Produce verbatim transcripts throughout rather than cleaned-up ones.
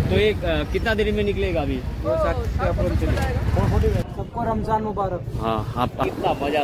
तो एक कितना देरी में निकलेगा अभी? सबको रमजान मुबारक। हाँ, आप कितना मजा।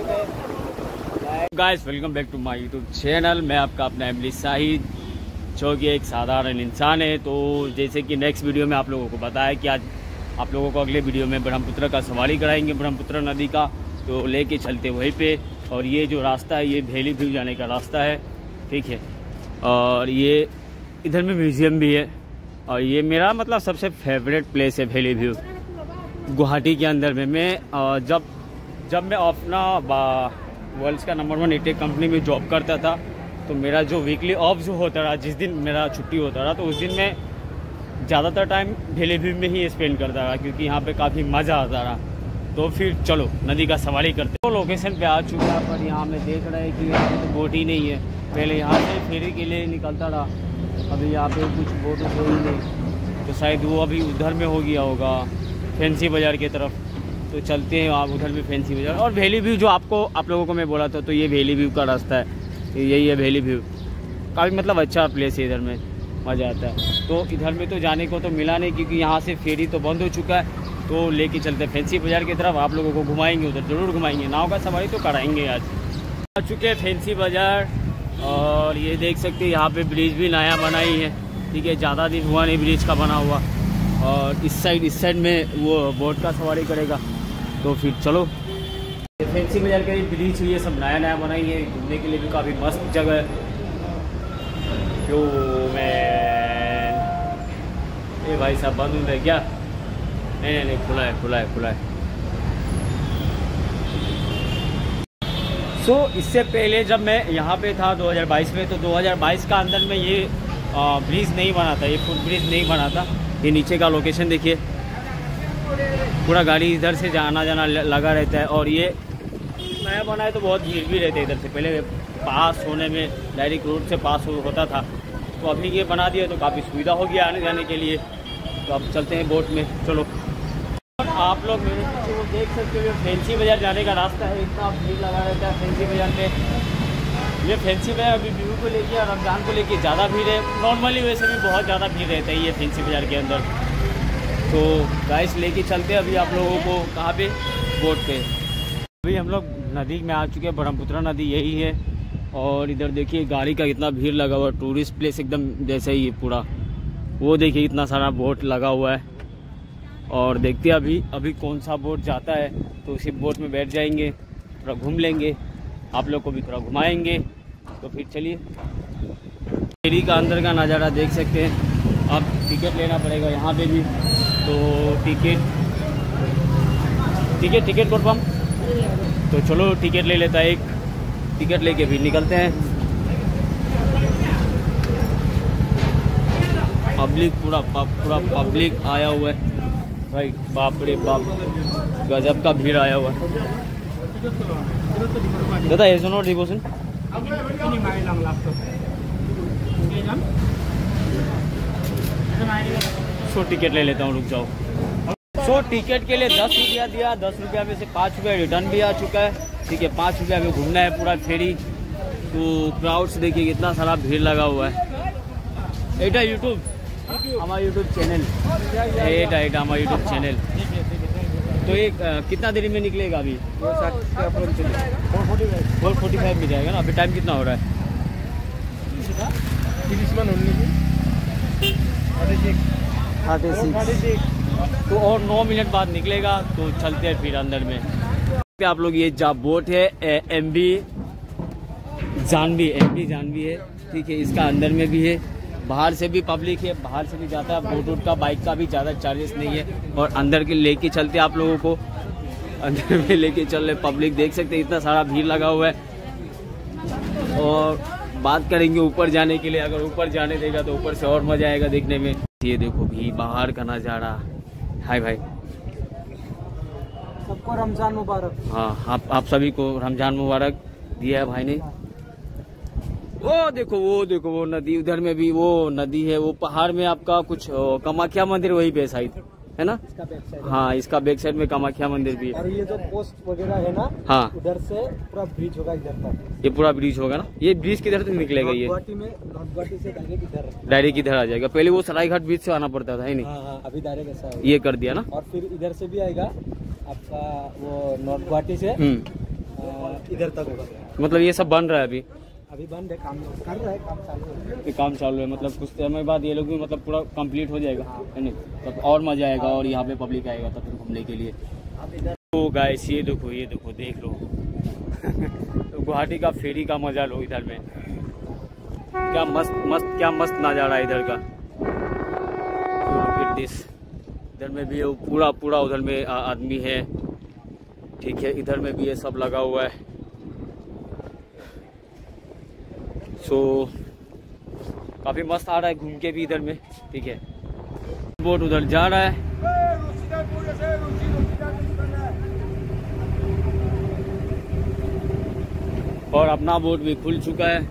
Guys, welcome back to my YouTube channel. मैं आपका अपना एमली शाहिद, जो कि एक साधारण इंसान है। तो जैसे कि नेक्स्ट वीडियो में आप लोगों को बताया कि आज आप लोगों को अगले वीडियो में ब्रह्मपुत्र का सवारी कराएंगे, ब्रह्मपुत्र नदी का। तो लेके चलते वहीं पे। और ये जो रास्ता है ये भेली व्यू जाने का रास्ता है, ठीक है। और ये इधर में म्यूज़ियम भी है। और ये मेरा मतलब सबसे फेवरेट प्लेस है भेली व्यू, गुवाहाटी के अंदर में। मैं जब जब मैं अपना वर्ल्ड का नंबर वन ईटेक कंपनी में जॉब करता था, तो मेरा जो वीकली ऑफ जो होता रहा, जिस दिन मेरा छुट्टी होता रहा, तो उस दिन मैं ज़्यादातर टाइम भेली व्यू में ही स्पेंड करता रहा, क्योंकि यहाँ पे काफ़ी मज़ा आता रहा। तो फिर चलो नदी का सवारी करते। तो लोकेशन पे आ चुका है, पर यहाँ में देख रहे हैं कि यहाँ पे तो बोट ही नहीं है। पहले यहाँ से फेरी के लिए निकलता रहा, अभी यहाँ पे कुछ बोट हो ही नहीं। तो शायद वो अभी उधर में हो गया होगा, फैंसी बाज़ार की तरफ। तो चलते हैं आप उधर भी फैंसी बाज़ार। और भेली व्यू जो आपको आप लोगों को मैं बोला था, तो ये भेली व्यू का रास्ता है, यही है भेली व्यू। काफ़ी मतलब अच्छा प्लेस है, इधर में मज़ा आता है। तो इधर में तो जाने को तो मिला नहीं, क्योंकि यहाँ से फेरी तो बंद हो चुका है। तो लेके चलते हैं फैंसी बाज़ार की तरफ, आप लोगों को घुमाएंगे, उधर ज़रूर घुमाएंगे। नाव का सवारी तो कराएंगे आज। आ चुके हैं फैंसी बाज़ार। और ये देख सकते हैं यहाँ पे ब्रिज भी नया बनाई है, ठीक है। ज़्यादा दिन हुआ नहीं ब्रिज का बना हुआ। और इस साइड इस साइड में वो बोट का सवारी करेगा। तो फिर चलो, फैंसी बाज़ार के ब्रिज ये सब नया नया बनाई है, घूमने के लिए भी काफ़ी मस्त जगह है। जो मैं ये भाई साहब बंद है क्या? नहीं नहीं नहीं, खुला है खुला है खुला है। सो so, इससे पहले जब मैं यहाँ पे था दो हज़ार बाईस में, तो दो हज़ार बाईस का अंदर में ये ब्रिज नहीं बना था, ये फुट ब्रिज नहीं बना था। ये नीचे का लोकेशन देखिए, पूरा गाड़ी इधर से जाना जाना लगा रहता है। और ये नया बना है तो बहुत भीड़ भी रहती है इधर से। पहले पास होने में डायरेक्ट रोड से पास हो, होता था, तो अभी ये बना दिया तो काफ़ी सुविधा हो गया आने जाने के लिए। तो अब चलते हैं बोट में, चलो। आप लोग मेरे पीछे वो देख सकते हो, फैंसी बाज़ार जाने का रास्ता है। इतना भीड़ लगा रहता है फैंसी बाज़ार में। ये फैंसी बाज़ार अभी व्यू को लेके और रमज़ान को लेके ज़्यादा भीड़ है। नॉर्मली वैसे भी बहुत ज़्यादा भीड़ रहता है ये फैंसी बाज़ार के अंदर। तो गाइस लेके चलते हैं अभी आप लोगों को कहाँ पे, बोट पे। अभी हम लोग नदी में आ चुके हैं, ब्रह्मपुत्र नदी यही है। और इधर देखिए गाड़ी का इतना भीड़ लगा हुआ है, टूरिस्ट प्लेस एकदम जैसे ही है पूरा। वो देखिए इतना सारा बोट लगा हुआ है। और देखते हैं अभी अभी कौन सा बोट जाता है, तो उसी बोट में बैठ जाएंगे, थोड़ा घूम लेंगे, आप लोग को भी थोड़ा घुमाएंगे। तो फिर चलिए, फेरी का अंदर का नज़ारा देख सकते हैं। अब टिकट लेना पड़ेगा यहाँ पे भी। तो टिकट टिकट टिकट कन्फर्म। तो चलो टिकट ले लेता है, एक टिकट लेके भी निकलते हैं। पब्लिक पूरा पूरा पब्लिक आया हुआ है भाई, बाप रे बाप, गजब का भीड़ आया हुआ है। दादा ये सुनो डिवोशन। सो टिकट ले लेता हूँ, रुक जाओ। सो टिकट के लिए दस रुपया दिया, दस रुपया में से पाँच रुपया रिटर्न भी आ चुका है, ठीक है। पाँच रुपया में घूमना है पूरा फेरी। तो क्राउड्स देखिए कितना सारा भीड़ लगा हुआ है। एटा यूट्यूब हमारा यूट्यूब चैनल, एटा एटा हमारा यूट्यूब चैनल। तो ये कितना देरी में निकलेगा अभी? फोर फोर्टी फाइव में जाएगा ना। अभी टाइम कितना हो रहा है? तो और नौ मिनट बाद निकलेगा। तो चलते हैं फिर अंदर में। आप लोग ये जा बोट है M B Jahnavi, M B Jahnavi है, ठीक है। इसका अंदर में भी है, बाहर से भी पब्लिक है, बाहर से भी जाता है। बोट वोट का बाइक का भी ज़्यादा चार्जेस नहीं है। और अंदर के लेके चलते हैं आप लोगों को, अंदर में लेके चल रहे। पब्लिक देख सकते हैं इतना सारा भीड़ लगा हुआ है। और बात करेंगे ऊपर जाने के लिए, अगर ऊपर जाने देगा तो ऊपर से और मजा आएगा देखने में। ये देखो भी बाहर का नज़ारा। हाय भाई, सबको रमजान मुबारक। हाँ, आप आप सभी को रमजान मुबारक दिया है भाई ने। वो देखो वो देखो वो नदी, उधर में भी वो नदी है। वो पहाड़ में आपका कुछ कामाख्या मंदिर वहीं पे साइड, है ना? इसका बैक साइड। हाँ, इसका बैक साइड में कामाख्या मंदिर भी है। और ये जो पोस्ट वगैरह है ना, हाँ, उधर से पूरा ब्रिज होगा इधर तक। ये पूरा ब्रिज होगा ना? ये ब्रिज किधर से निकलेगा? ये गुवाहाटी में, नॉर्थ गुवाहाटी से डायरेक्ट इधर डायरेक्ट इधर आ जाएगा। पहले वो सरायघाट ब्रिज से आना पड़ता था, है नहीं? हाँ हाँ, अभी डायरेक्ट ऐसा है। ये कर दिया ना? और फिर इधर से भी आएगा आपका, वो नॉर्थ गुवाहाटी से इधर तक होगा। मतलब ये सब बन रहा है अभी? अभी बंद है, काम कर रहा है, काम चालू है। ये काम चालू है, मतलब कुछ समय बाद ये लोग भी मतलब पूरा कंप्लीट हो जाएगा, है नहीं? तब और मजा आएगा और यहाँ पे पब्लिक आएगा तब घूमने के लिए। तो गाइस ये देखो, ये देखो, देख लो तो गुवाहाटी का फेरी का मजा लो इधर में। क्या मस्त मस्त क्या मस्त नज़ारा है इधर का। दिस इधर में भी पूरा पूरा उधर में आदमी है, ठीक है? इधर में भी ये सब लगा हुआ है। सो so, काफी मस्त आ रहा है घूम के भी इधर में, ठीक है? बोट उधर जा रहा है। और अपना बोट भी खुल चुका है,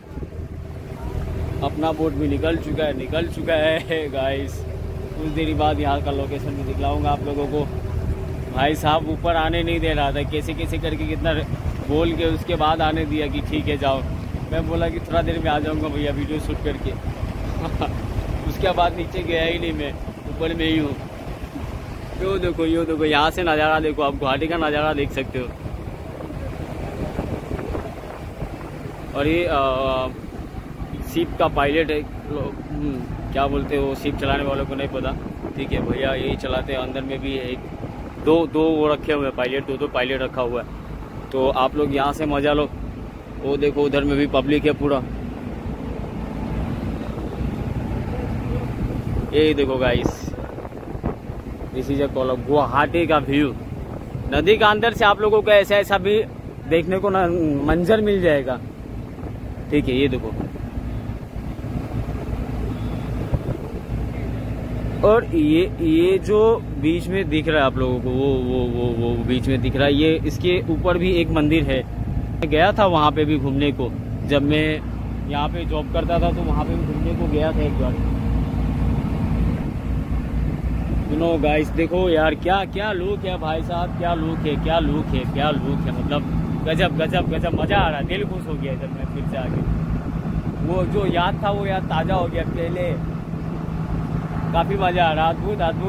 अपना बोट भी निकल चुका है, निकल चुका है गाइस। कुछ देर बाद यहाँ का लोकेशन भी दिखलाऊंगा आप लोगों को। भाई साहब ऊपर आने नहीं दे रहा था, कैसे कैसे करके कितना बोल के उसके बाद आने दिया कि ठीक है जाओ। मैं बोला कि थोड़ा देर में आ जाऊंगा भैया वीडियो शूट करके उसके बाद नीचे गया ही नहीं, मैं ऊपर में ही हूँ। यो देखो, यो देखो, यहाँ से नज़ारा देखो, आप गुवाहाटी का नज़ारा देख सकते हो। और ये शिप का पायलट है, क्या बोलते हो, शिप चलाने वालों को नहीं पता, ठीक है? भैया यही चलाते हैं। अंदर में भी एक दो दो वो रखे हुए हैं पायलट, दो दो पायलट रखा हुआ है। तो आप लोग यहाँ से मजा लो। वो देखो उधर में भी पब्लिक है पूरा। ये देखो गाइस, दिस इज अ कोलम गुवाहाटी का व्यू। नदी का अंदर से आप लोगों को ऐसा ऐसा भी देखने को ना मंजर मिल जाएगा, ठीक है? ये देखो, और ये ये जो बीच में दिख रहा है आप लोगों को, वो वो वो वो बीच में दिख रहा है, ये इसके ऊपर भी एक मंदिर है। मैं गया था वहाँ पे भी घूमने को, जब मैं यहाँ पे जॉब करता था तो वहाँ पे भी घूमने को गया था एक बार। यू नो गाइस, देखो यार क्या क्या लुक है भाई साहब, क्या लुक है, क्या लुक है, क्या लुक है। मतलब गजब गजब गजब, मजा आ रहा है, दिल खुश हो गया जब मैं फिर से आके। वो जो याद था वो याद ताज़ा हो गया पहले, काफी मजा आ रहा, अद्भुत अद्भुत।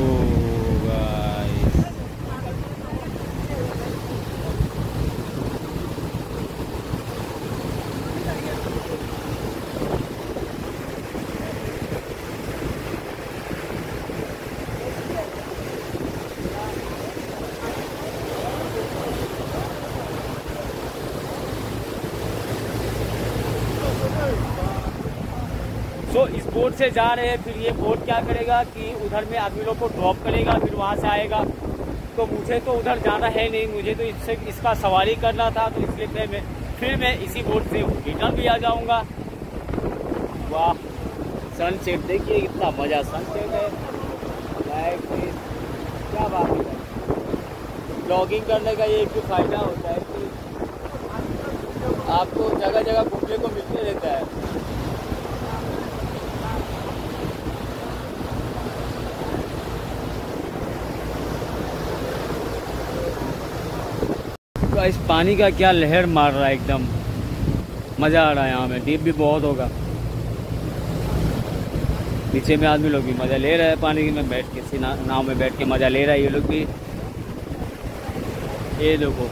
तो इस बोट से जा रहे हैं, फिर ये बोट क्या करेगा कि उधर में आदमी लोग को ड्रॉप करेगा, फिर वहाँ से आएगा। तो मुझे तो उधर जाना है नहीं, मुझे तो इससे इसका सवारी करना था, तो इसलिए मैं फिर मैं इसी बोट से रिटर्न भी आ जाऊँगा। वाह, सनसेट देखिए कितना मज़ा, सनसेट है, लाइक क्या बात है। ब्लॉगिंग करने का ये एक फ़ायदा होता है कि आपको जगह जगह घूमने को मिलते रहता है। इस पानी का क्या लहर मार रहा है, एकदम मज़ा आ रहा है। यहाँ में डीप भी बहुत होगा, नीचे में आदमी लोग भी मज़ा ले रहे हैं पानी में बैठ के, इसी नाव में बैठ के मज़ा ले रहा है ये लोग भी। ये देखो,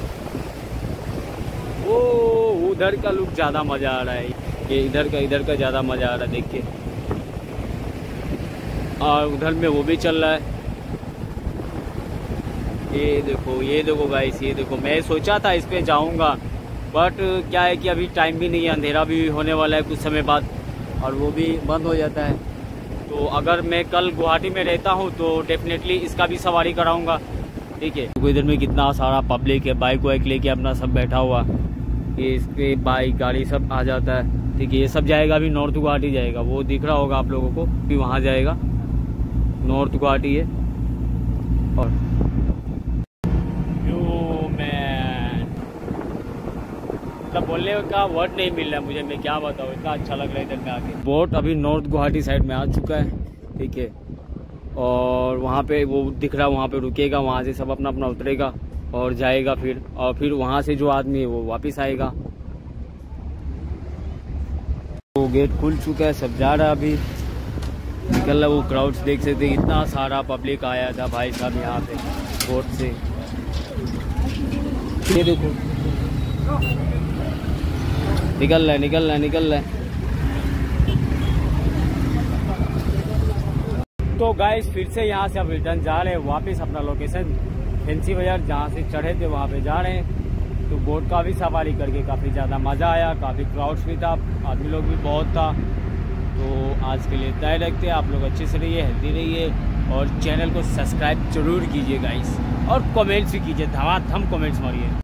वो उधर का लुक ज़्यादा मज़ा आ रहा है, ये इधर का इधर का ज़्यादा मज़ा आ रहा है देख के। और उधर में वो भी चल रहा है। ये देखो, ये देखो गाइस, ये देखो, मैं सोचा था इस पे जाऊंगा, बट क्या है कि अभी टाइम भी नहीं है, अंधेरा भी होने वाला है कुछ समय बाद, और वो भी बंद हो जाता है। तो अगर मैं कल गुवाहाटी में रहता हूँ तो डेफिनेटली इसका भी सवारी कराऊंगा, ठीक है? तो इधर में कितना सारा पब्लिक है, बाइक वाइक लेके अपना सब बैठा हुआ, ये इस पे बाइक गाड़ी सब आ जाता है, ठीक है? ये सब जाएगा अभी नॉर्थ गुवाहाटी जाएगा, वो दिख रहा होगा आप लोगों को कि वहाँ जाएगा, नॉर्थ गुवाहाटी है। और मतलब बोलने का वर्ड नहीं मिल रहा है मुझे, मैं क्या बताऊँ, इतना अच्छा लग रहा है इधर में आके। बोट अभी नॉर्थ गुवाहाटी साइड में आ चुका है, ठीक है? और वहाँ पे वो दिख रहा वहाँ पे रुकेगा, वहाँ से सब अपना अपना उतरेगा और जाएगा फिर, और फिर वहाँ से जो आदमी है वो वापस आएगा। वो गेट खुल चुका है, सब जा रहा है, अभी निकल रहा। वो क्राउड्स देख सकते हैं, इतना सारा पब्लिक आया था भाई साहब यहाँ पे बोट से। ये देखो निकल रहा है निकल रहा है निकल रहा है। तो गाइस फिर से यहाँ से अब रिटर्न जा रहे हैं वापस अपना लोकेशन फैंसी बाजार, जहाँ से चढ़े थे वहाँ पे जा रहे हैं। तो बोट का भी सवारी करके काफ़ी ज़्यादा मज़ा आया, काफ़ी क्राउड्स भी था, आदमी लोग भी बहुत था। तो आज के लिए इतना ही रखते हैं। आप लोग अच्छे से रहिए, हेल्दी रहिए और चैनल को सब्सक्राइब जरूर कीजिए गाइस, और कमेंट्स भी कीजिए, धमाधम कमेंट्स मारिए।